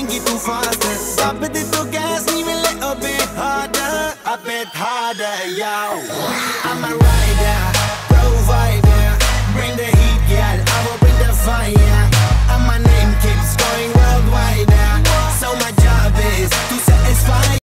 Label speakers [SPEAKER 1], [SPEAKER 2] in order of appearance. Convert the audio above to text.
[SPEAKER 1] take it too fast. Stop it to gas, even a little bit harder, yo. I'm a rider.